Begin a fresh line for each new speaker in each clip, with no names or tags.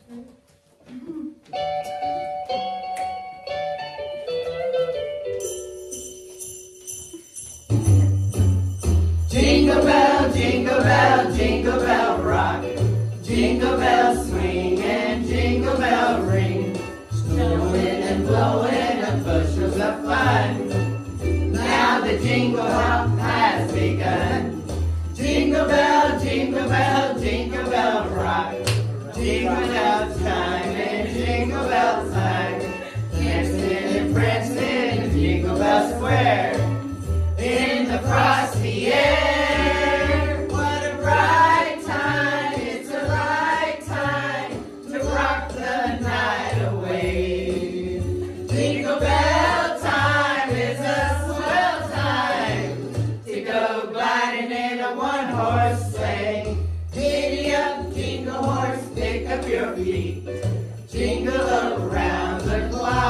Jingle bell, jingle bell rock. Jingle bell swing and jingle bell ring. Snowing and blowing and bushels of fun. Now the jingle hop has begun. Jingle bell, jingle bell, jingle bell rock. Jingle bell time and jingle bell time. Dancing and prancing in Jingle Bell Square. In the frosty air, what a bright time, it's a right time to rock the night away. Jingle bell time is a swell time to go gliding in a one-horse sleigh. Giddy up, jingle horse, pick up your feet, jingle around the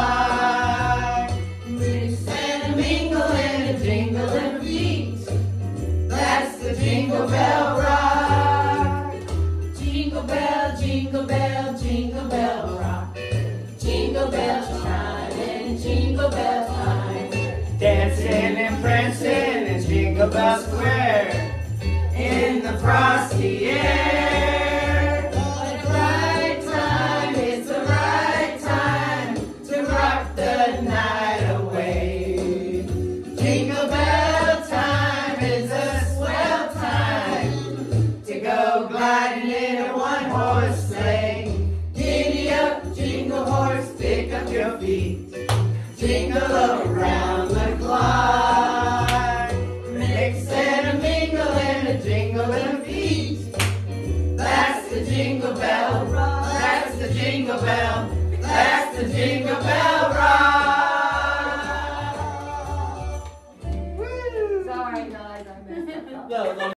clock. Mix and a mingle and a jingling feet, that's the Jingle Bell rock. Jingle bell, jingle bell, jingle bell rock. Jingle bell chime and jingle bell time. Dancing and prancing in Jingle Bell Square. In the frosty air, what a bright time, it's a right time to rock the night away. Jingle bell time is a swell time to go gliding in a one-horse sleigh. Giddy up, jingle horse, pick up your feet, jingle around the clock. Mix and a mingle and a jingling feet, that's the Jingle Bell rock. That's the Jingle Bell. That's the Jingle Bell rock.
Sorry guys, I messed up.
No,